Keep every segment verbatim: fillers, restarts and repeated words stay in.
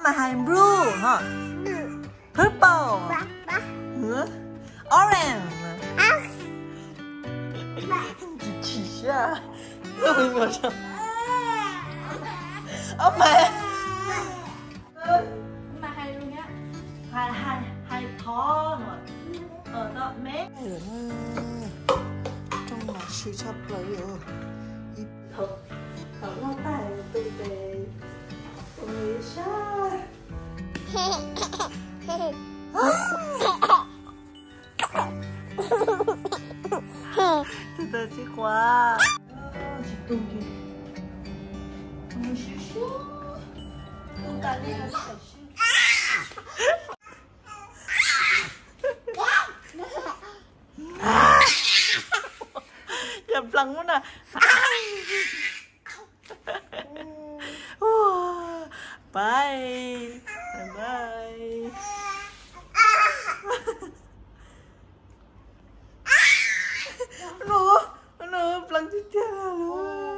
mà hai blue hả? Purple. Hả? Orange. Chỉ xa. Ôi mà sao? Ông mẹ. mà hai luôn nhá. Hai hai hai thó rồi. Ờ đó mé. Trong là sự sắp lại rồi. Thật thật nó tay tôi về. Ôi sao? Thật là chị quá. Chị tung kìa. Ôi xíu xíu. Tung ta lên là phải xíu. Dập lần quá nè. Bye. Bye bye. Nó nó lần tiếp theo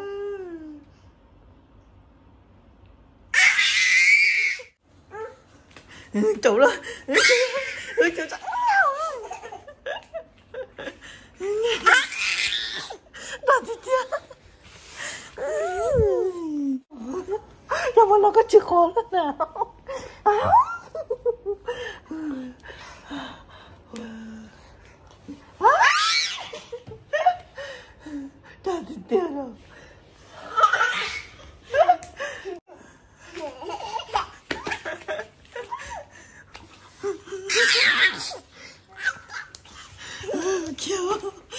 rồi. Chủ đó. Chủ chủ. Lần tiếp theo. Nhưng mà nó có chìa khóa lần nào. Lần tiếp theo rồi. Kiểu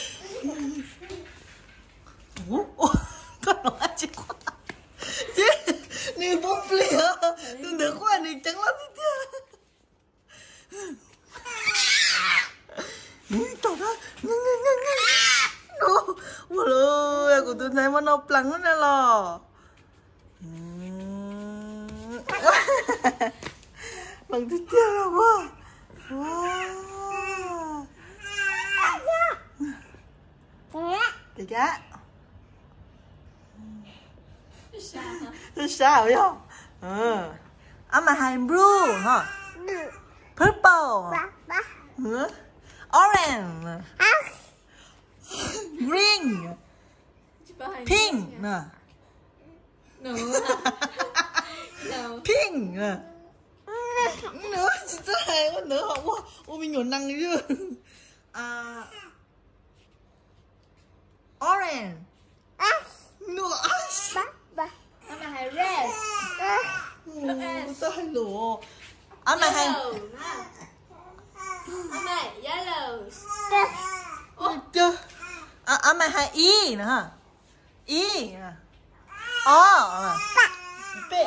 ủa con nó ăn chìa khóa chứ nè bốc lìa đừng được qua nè chẳng lắm thế chứ trời đó nó ủa ơi của tôi thấy mà nó plăng nó nè lò lần thứ tiếp là quá cái cá nó sao vậy không? Ừ. Anh mà hai blue hả? Purple. Hả? Orange. Green. Pink. Nè. Pink. Nữa, chị rất hay quá nữa không quá. Ôi mình nhổn năng chứ. À, orange. Nữa. Anh mà hai red. Ủa, sao hay lụa? Anh mà hai anh này yellow. Ôi chưa. À, anh mà hai y nữa hả? Y nè. Ờ. Bệ.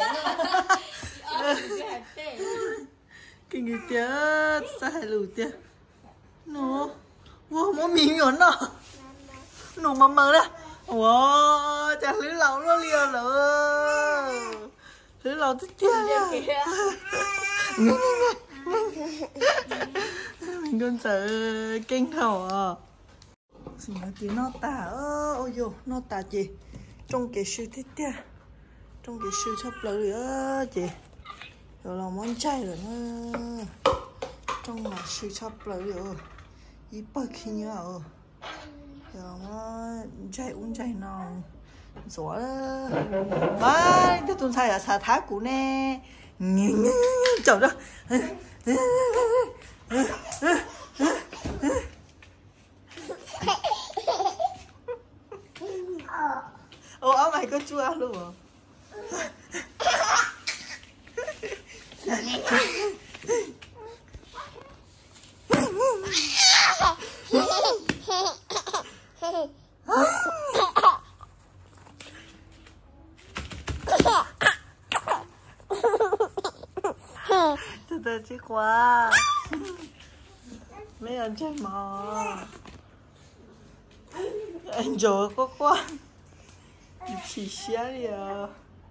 Kinh người chết. Sao hay lụa chưa? Nó. Wow, nó miếng nhổn đó. Nó mà mơ đó. Wow, chả lưới lẩu nó liền rồi. Lưới lẩu thích chết kìa. Mình còn sợ kinh khẩu à. Xin nói tiếng nó tả ơ. Ôi dồi, nó tả chị. Trong cái sư thích chết. Trong cái sư sắp lưới ơ chị. Rồi là món chay rồi nó. Trong là sư sắp lưới rồi. Ý bật khi nhớ rồi. Rồi chạy uống chạy nào gió ba cái tuần sai ở xà thác cũ nè chậu đó ô áo mày có chua luôn hả? Thật là chị quá. Mấy anh chơi mò. Anh rồi có quá. Chỉ xé đi à.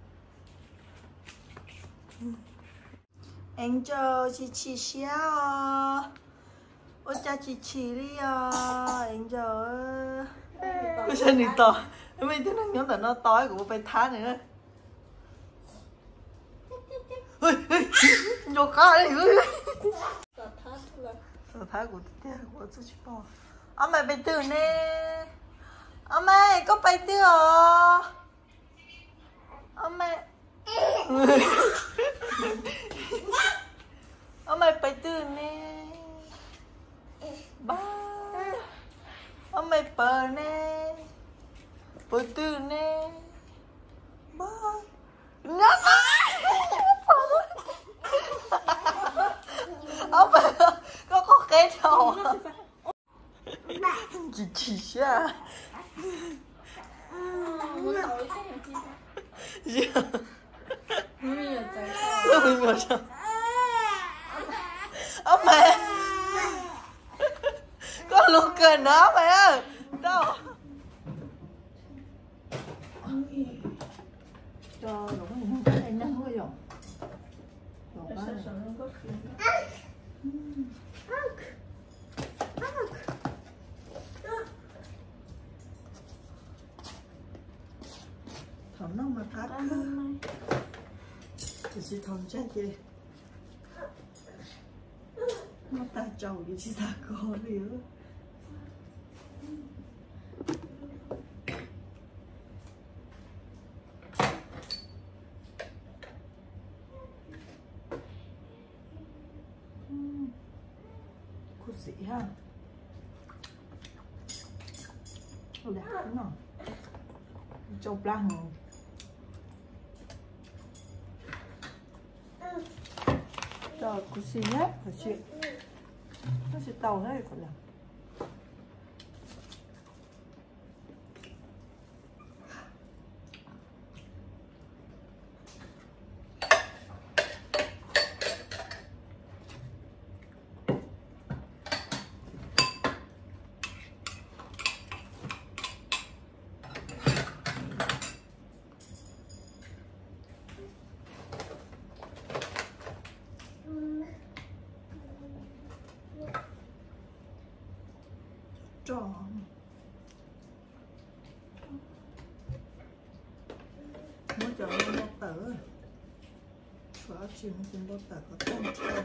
Anh cho chị chỉ xé à. Ôi cha chị chỉ đi à. Anh cho. Ôi sao đi to. Mấy thứ này nhóm là nó tối của phải thá nữa. Ôi, ôi. vô khó đấy ư. Sợ thắt là. Sợ thái của tia của chú chị bò. Ông mày bay từ nè. Ông mày có bay từ hả? Ông mày. Ông mày bay từ nè. Ba. Ông mày bờ nè. Bờ từ nè. Ba. Ngất. Ông mày có có cái đầu à? Chị chị xa. Một tối cái này chị. Dạ. Mình là trời. Lúc mình ngồi sao? Ông mẹ. Có luôn cười nữa mẹ ơi. Đâu? Cho rồi có những cái này nâng quá rồi. Rồi quá. Thằng nó mà thắt thì chỉ thằng chết gì nó ta trầu gì chỉ ta có đi nữa. Cô sĩ ha. Ôi đẹp đúng không? Châu Blanc. Rồi, cô xin hết, phải chuyện. Nó sẽ tàu hết còn là. Tròn. Muốn cho nó bó tờ. Có chim chim bó tờ có tông chơi.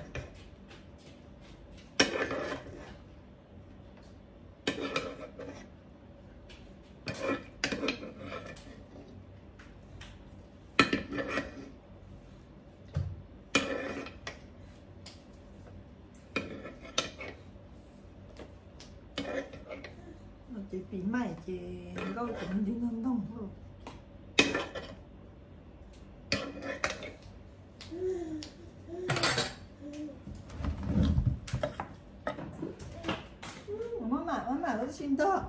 Chị bị mày chị câu cũng đi ngon ngon rồi. Mama, mama, nó xin to.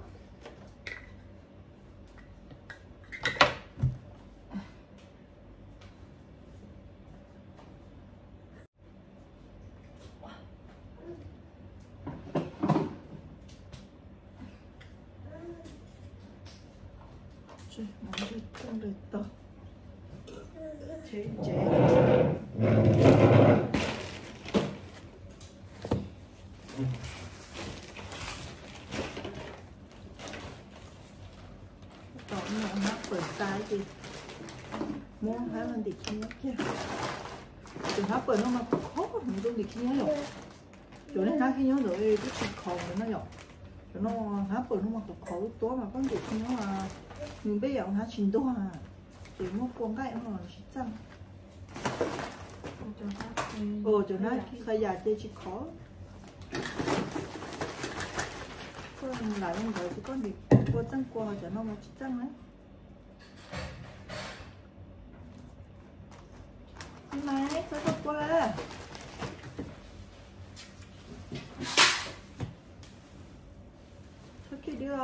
Chị muốn đi trong đời tờ. Chế chế. Đó là nó bởi cái gì. Muốn phải làm đi kia kia. Đừng hấp bởi nó mà khó mình không đi kia rồi. Chỗ này nó khi nhớ rồi cái chị khổ nó rồi. Chỗ nó hấp bởi nó mà khổ tối mà con đi kia mà. Mình bây giờ nó chín đô à. Chỉ một con cái mà chỉ chăng. Ồ chỗ nó khai giả chơi chỉ khó. Con lại không rồi chứ con bị qua chăng qua cho nó mà chỉ chăng đấy. Mày sao không qua? Sao kia được?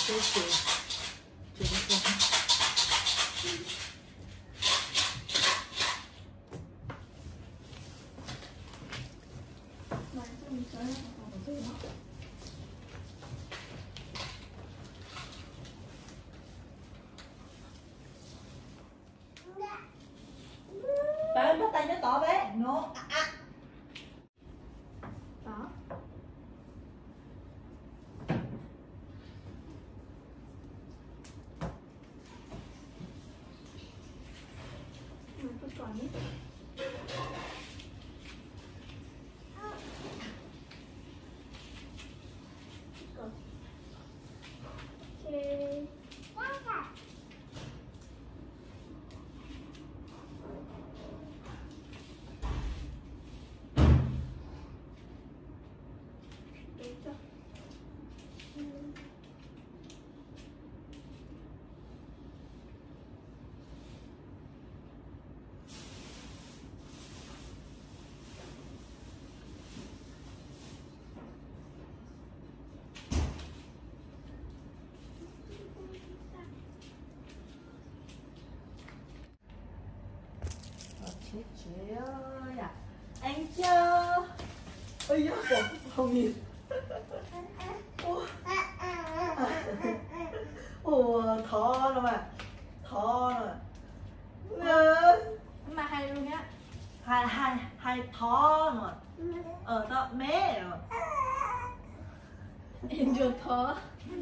谢谢，这个光。 买这么小样好的对吗？ Bé bắt tay nó to bé, nó à, à. Đó. Mà tôi còn đấy. Okay. Chị chị ơi à, anh chưa? Ôi giời, không, không nhìn. Ồ, thò rồi mà, thò rồi. Mà hay luôn nhá. Hai hai hai thò rồi. Ờ đó mé rồi. Em chưa thở.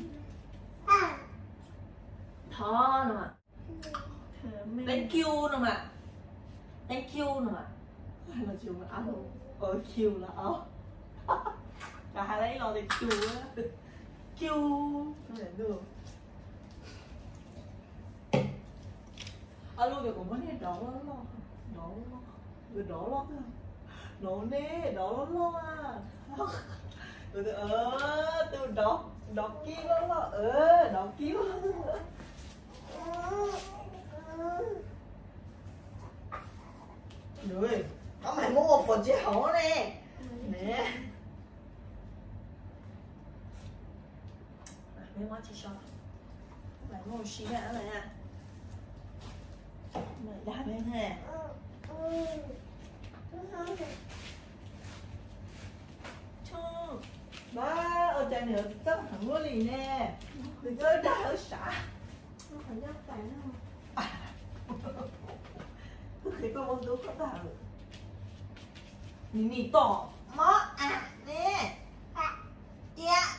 Thò rồi mà. Thở mê. Thank you rồi mà. Thank you nữa mà. Hay là chiều mà ăn luôn. Ờ Q là ờ. Cả hai lấy lo thì Q á. Q không thể được. Alo được cũng mấy đó lo lo. Đó lo. Rồi đó lo. Nó nè, đó lo à. Rồi ờ từ đó đó kia lo lo. Ờ đó kia lo. Rồi, có mày mua một phần chia hổ nè. Nè. Mấy món chị cho. Mày mua một xí nữa này à. Mày đạp lên hè. Chú. Ba, ở đây nữa rất thẳng luôn lì nè. Đừng có đá ở xã. Nó phải nhắc phải không? Khi con mong tú có tạo được. Nì nì tỏ mó à nè. Dạ.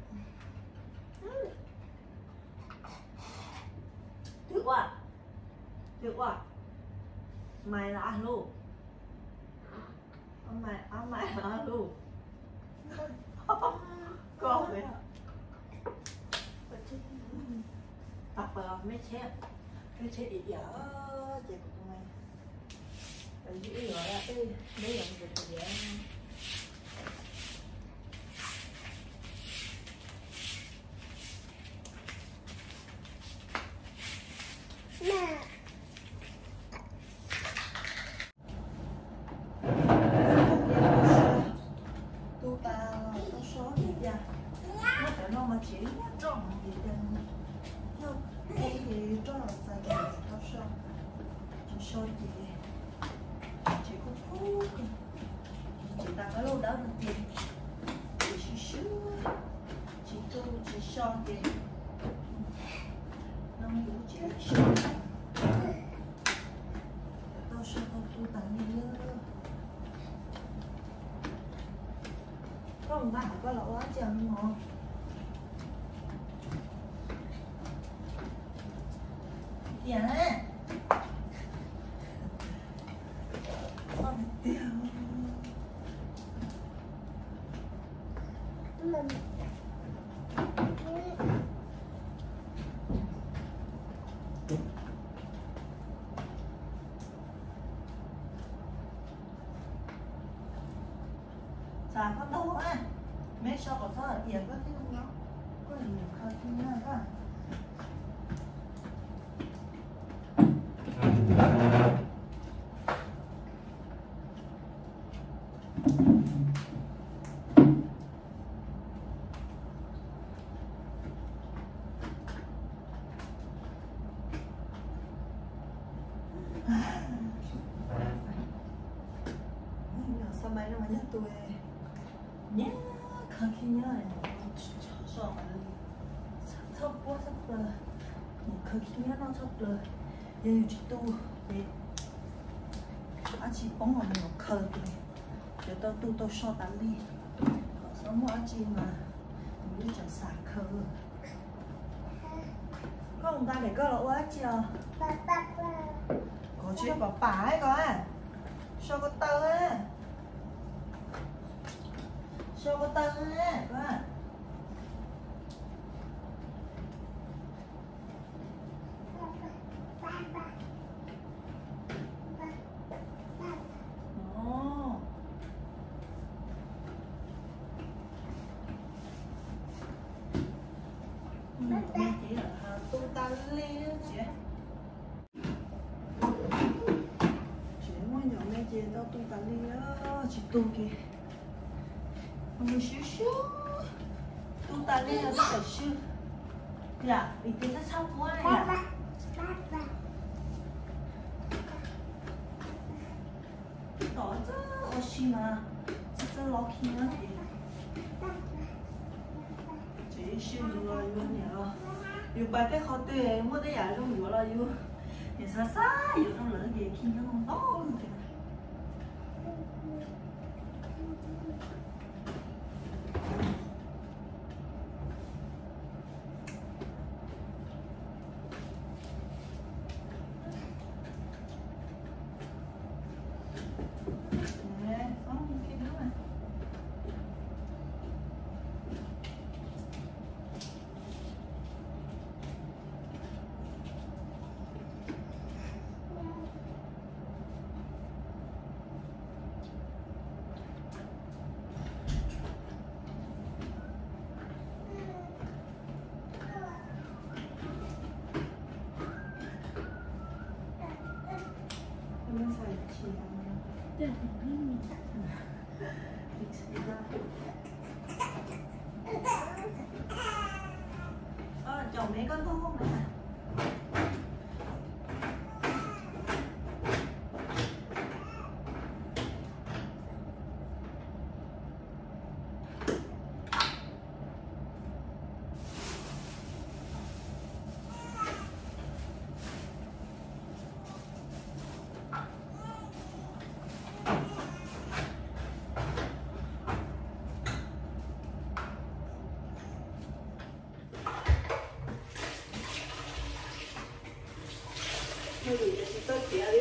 Được quá. Được quá. Mày là ăn luôn. Mày ăn mày là ăn luôn. Con vậy hả? Tập vào mấy chép. Cái chép ít dở chị của mày. Ở dưới gọi là cái mấy lần được thì dễ. Mẹ. Tu ta có số gì vậy? Nó phải nó mà chỉ tròn gì đây. Nhưng cái gì tròn sai cái nó số. Chỉ số gì? Chỉ có thuốc. Chị ta có lâu đó được tiền. Chỉ xíu xíu. Chỉ tu chỉ so tiền. Nó mới đủ chị số. Tao sẽ không tu tặng đi nữa. Có một bạn có lỗ quá chừng không? Dạ. Con tiêu. Dạ con đâu á? Mấy sao có sao là tiền có thế không nó? Có là nhiều khơi không nha các bạn. nhá khơi khi nhá sợ mà thấp quá thấp rồi khơi khi nhá nó thấp rồi giờ chỉ tu để anh chị bóng vào mình khơi kìa để tao tu tao so tán đi họ sống mỗi chị mà mình chẳng xả khơi có ông ta để cơ lộ quá chị à có chị bảo bà ấy có à sao có tơ á sao có tơ á có à chị là tu ta li đó chị chị mới nhỏ mấy chị tao tu ta li đó chị tu kìa một xíu xíu tu ta li là rất là xíu dạ vì thế nó xong quá à tỏ chứ ô xí mà rất là lo khi nữa chị chị xíu rồi luôn nhở dù bài cái khó tuyệt mua tới giờ luôn rồi là dù thì xa xa dù nó lỡ về khi nó không tốt luôn kìa ờ, chồng mấy con không không này tôi chỉ đi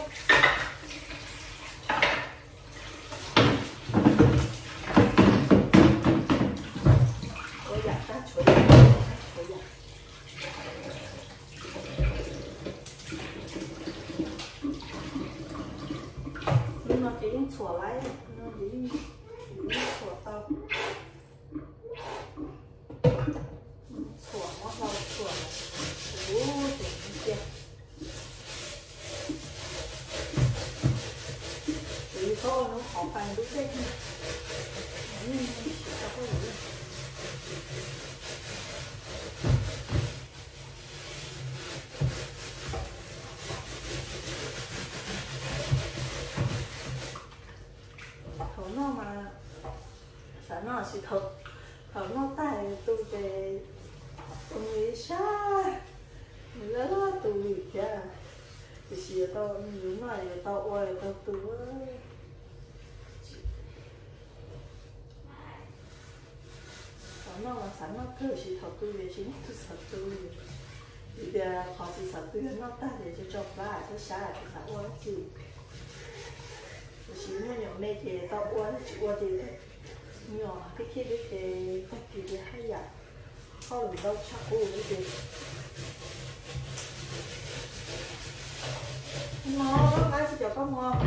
ôi dạ ta chuối chuối dạ nhưng mà cái những chua lại nó đi chua tao chua nó vào chua ôi trời thôi nó khó phải đúng đây nhưng chỉ có cái gì thấu nó mà sáng nó chỉ thấu thấu nó tại tôi về tôi nghĩ sao mình lớn tôi kìa thì chỉ tao những này tao ơi tao tôi nó là sáng nó cứ chỉ thầu tôi về chính tôi sợ tôi bây giờ họ chỉ sợ tôi nó ta để cho cho ba cho xã là cái xã uốn chịu chỉ nó nhỏ mẹ thì tao uốn chịu uốn thì nhỏ cái kia cái cái cái kia cái hay à không được đâu chắc cô cái gì nó nó cái gì cho con ngon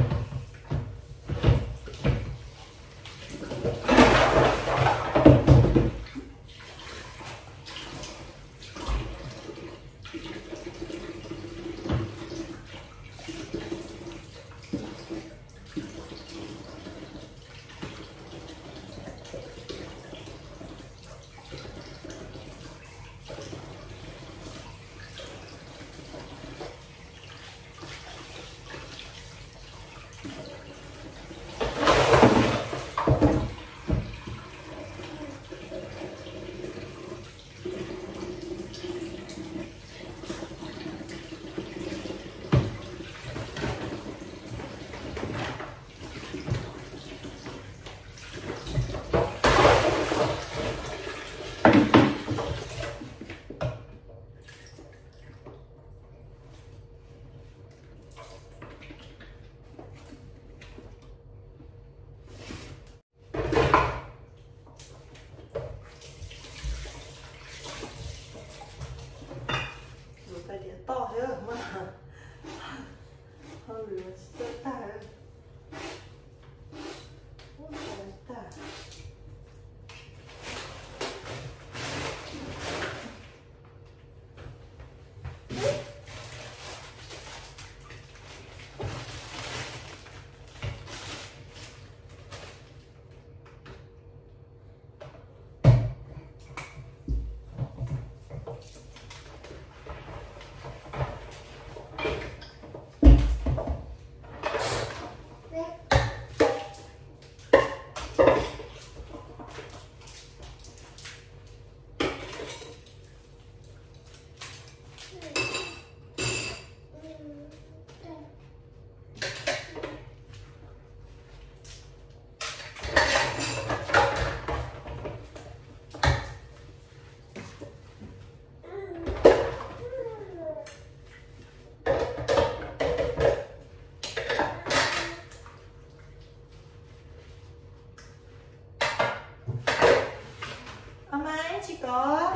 đấy chị có.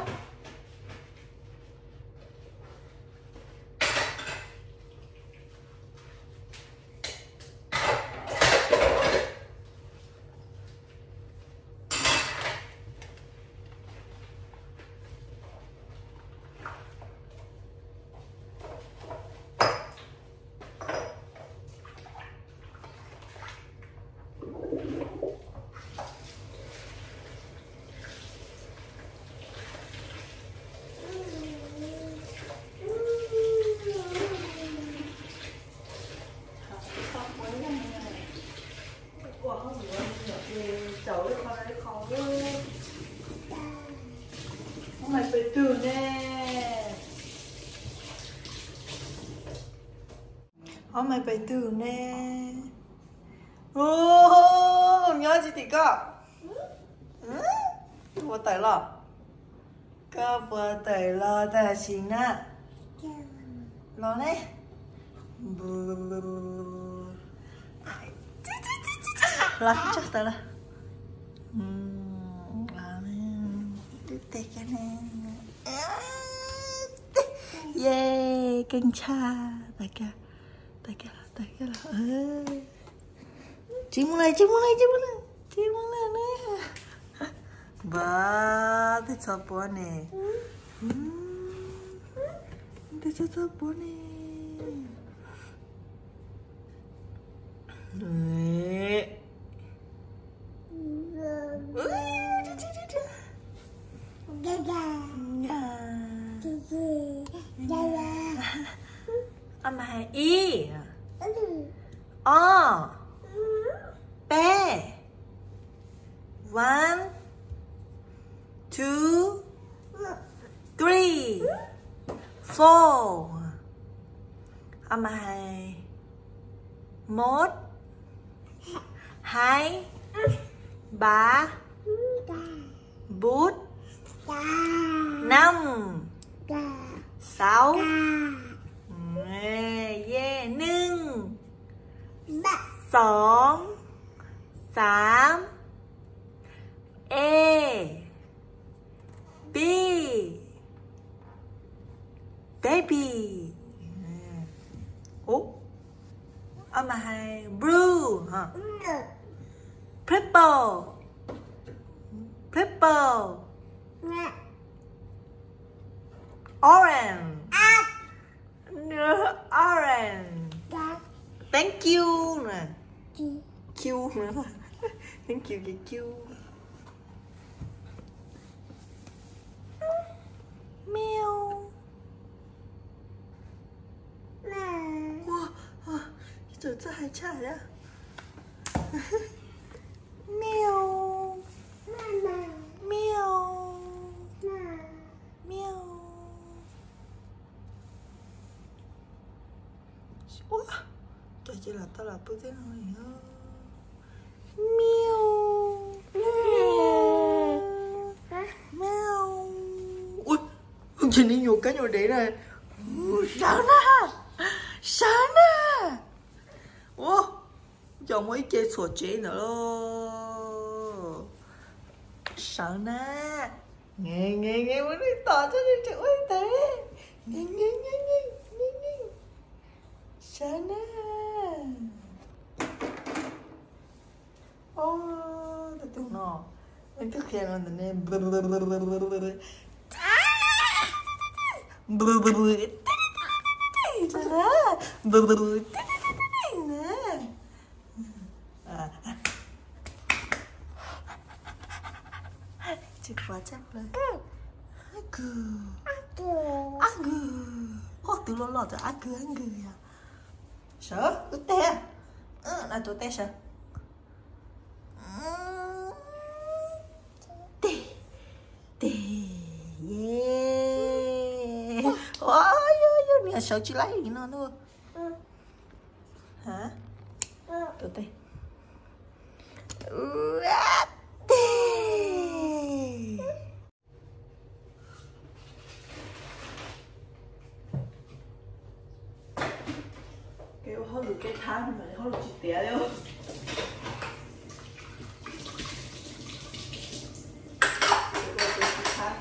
Mày phải từ nè. Ô mày phải từ nè. Ô nhớ chị thì có. Vừa tới lo. Có vừa tới lo ta xin nè. Lo nè. Lo chắc tới lo. Cái này. Yeah, kinh cha. Tại kia. Tại kia là, tại kia là. Chị muốn này, chị muốn này, chị muốn này. Chị muốn này nè. Ba, thế sao bố nè. Thế sao sao bố nè. Đấy. Âm hai y o bé one two three four âm hai một hai ba bút năm sáu yeah nưng sóng sám e b baby ố âm hai blue hả purple purple orange orange thank you nè Q nữa thank you cái Q meow wow giờ这还差呀meow meow meow ủa trời chỉ là tao là bữa thế thôi hả meow meow ui chị đi nhổ cái nhổ đấy này sáng à sáng à ủa giờ mới chơi sổ chế nữa lo sáng à nghe nghe nghe mới đi tỏ cho đi chữ ơi thế nghe nghe nghe nghe nghe nghe sáng à ô tôi tưởng nó anh cứ khen là nên bơ bơ bơ bơ bơ bơ bơ bơ bơ bơ bơ bơ bơ bơ chữ quá chắcเลยagư agư ô từ lâu lâu rồi agư agư à sợ tôi té ừ là tôi té sợ té té yeah ôi ôi ôi sợ chị lấy gì nó nữa hả tôi té kêu hơi được cái tháng mà hơi được chị té đâu tháng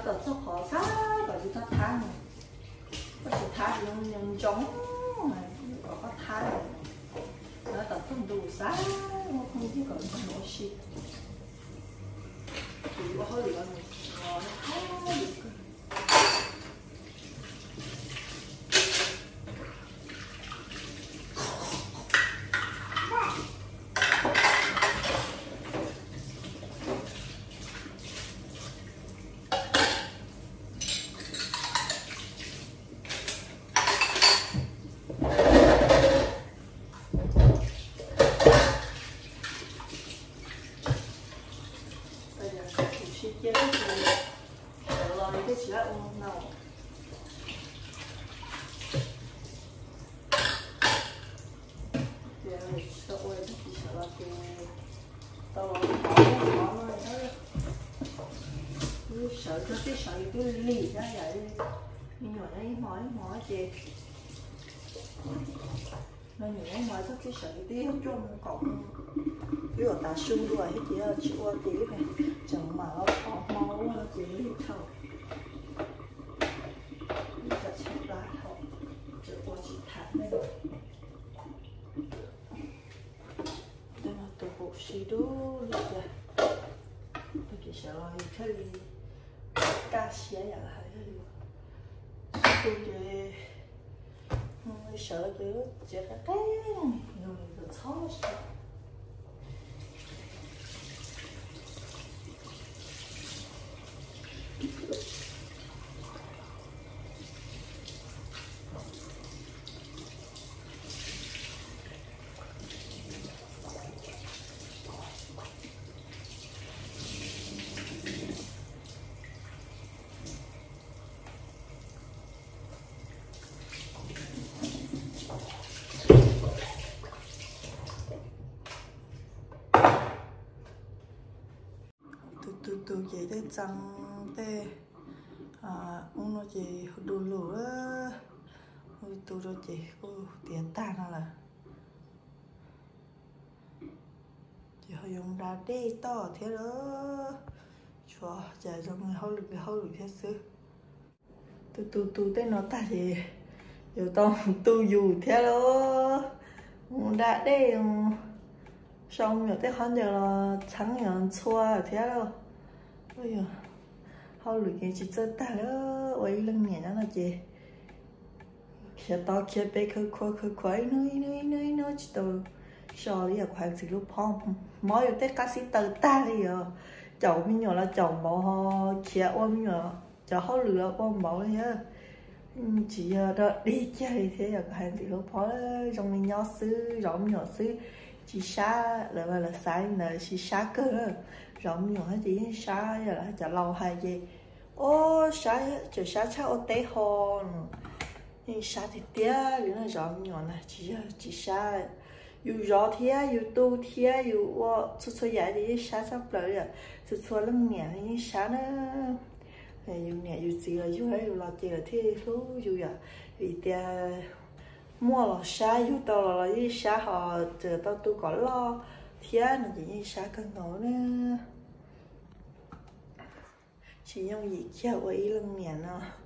tao cho khó xa và chúng ta tha này có thể tha dùng dùng trống này có có tha này nó tao không đủ xa mà không chỉ còn có một shit thì có hơi bị ngon ngon nó được chế thì rồi cái chỉ là uống nào thì sợ quên thì sợ là cái tao khó khó rồi đó cứ sợ cho cái sợ cứ lì ra vậy nhưng mà đấy mỏi mỏi chị nó nhảy mỏi cho cái sợ tí không cho nó cộng ví dụ ta sưng rồi hết chị ơi chị qua tí này chẳng mà nó có máu nó chỉ đi thầu bây giờ chắc là thầu chị qua chị thả đây rồi đây là tổ bộ xí đô được rồi tôi chỉ sợ là thế thì cá xé vậy là hay tôi chỉ sợ chứ chỉ cái cái rồi được khó sợ từ từ vậy để trăng tê à ông nói gì đồ lửa ôi tôi rồi chị cô tiền ta nó là chị hơi dùng đá đê to thế đó cho chạy cho người hâu lực hâu lực thế xứ từ từ từ tên nó ta gì giờ tao tu dù thế đó đá đê xong rồi tới hôm giờ là trắng nhọn xua thế đâu bây giờ hao lười cái chỉ chơi ta đó quay lưng nhẹ nó chị khi tao khi bé khơi khơi khơi khơi nơi nơi nơi nơi chỉ tao so đi ở khoảng gì lúc phong mới được tết cá sĩ từ ta đi giờ chậu mình nhỏ là chậu bỏ khi ôm mình nhỏ chậu hao lười là ôm bỏ thế chỉ đó đi chơi thế ở khoảng gì lúc phong trong mình nhỏ xứ rộng nhỏ xứ chỉ xa lại là sai là chỉ xa cơ rộng nhỏ chỉ xa rồi là chả lâu hay gì ô xa chỉ xa chắc ô té hòn nhưng xa thì tiếc vì nó rộng nhỏ này chỉ chỉ xa dù rõ thế dù tu thế dù chút chút vậy thì xa chắc lợi rồi chút chút lưng nhẹ thì xa nó dù nhẹ dù gì là dù ấy dù là gì là thế lúc dù vậy vì tiếc mua là xa dù tao là là xa họ chờ tao tôi có lo thế là chỉ xa cân nó nữa chỉ dùng gì kia với lưng nhẹ nó